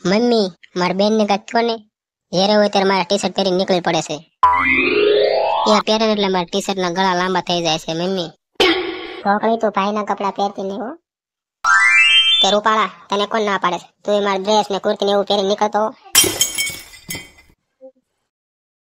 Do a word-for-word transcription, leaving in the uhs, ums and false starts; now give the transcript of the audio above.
Mummy મારા બેન ને કાંઈક કહો ને, જ્યારે હોય ત્યારે મારા ટી શર્ટ પહેરીને નીકળી પડે છે. એ પહેરે એટલે મારા ટી શર્ટ ના ગળા લાંબા થઈ જાય છે મમ્મી. છોકરી તું ભાઈના કપડા પહેરતી નહીં હો. તે રૂપાળા તને કોણ ના પાડે છે? તું મારા ડ્રેસ ને કુર્તી ને એવું પહેરી નીકળતો